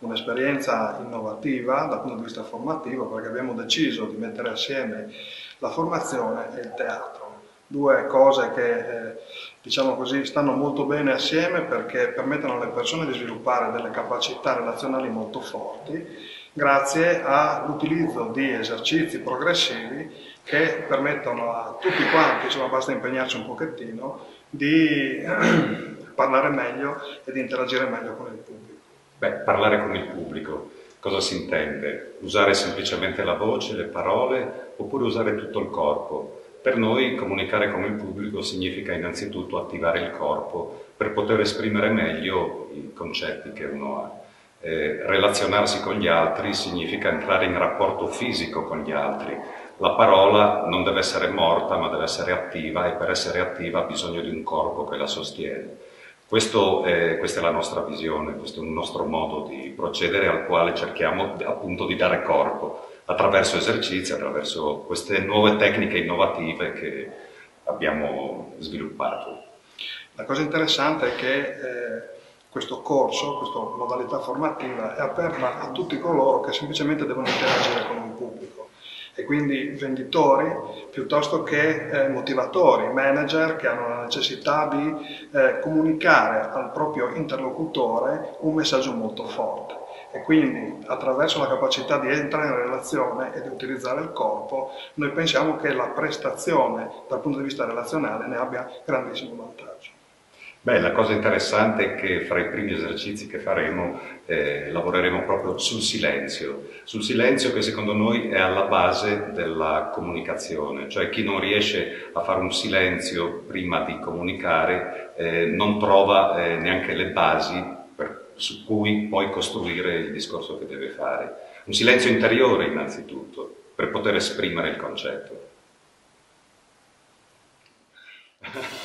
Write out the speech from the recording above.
un'esperienza innovativa dal punto di vista formativo, perché abbiamo deciso di mettere assieme la formazione e il teatro. Due cose che, diciamo così, stanno molto bene assieme perché permettono alle persone di sviluppare delle capacità relazionali molto forti grazie all'utilizzo di esercizi progressivi che permettono a tutti quanti, insomma basta impegnarci un pochettino, di parlare meglio e di interagire meglio con il pubblico. Beh, parlare con il pubblico, cosa si intende? Usare semplicemente la voce, le parole, oppure usare tutto il corpo? Per noi comunicare con il pubblico significa innanzitutto attivare il corpo per poter esprimere meglio i concetti che uno ha. Relazionarsi con gli altri significa entrare in rapporto fisico con gli altri. La parola non deve essere morta ma deve essere attiva, e per essere attiva ha bisogno di un corpo che la sostiene. Questa è la nostra visione, questo è un nostro modo di procedere al quale cerchiamo appunto di dare corpo attraverso esercizi, attraverso queste nuove tecniche innovative che abbiamo sviluppato. La cosa interessante è che questo corso, questa modalità formativa è aperta a tutti coloro che semplicemente devono interagire con un pubblico, e quindi venditori piuttosto che motivatori, manager che hanno la necessità di comunicare al proprio interlocutore un messaggio molto forte. E quindi attraverso la capacità di entrare in relazione e di utilizzare il corpo, noi pensiamo che la prestazione dal punto di vista relazionale ne abbia grandissimo vantaggio. Beh, la cosa interessante è che fra i primi esercizi che faremo lavoreremo proprio sul silenzio che secondo noi è alla base della comunicazione, cioè chi non riesce a fare un silenzio prima di comunicare non trova neanche le basi su cui poi costruire il discorso che deve fare. Un silenzio interiore innanzitutto, per poter esprimere il concetto.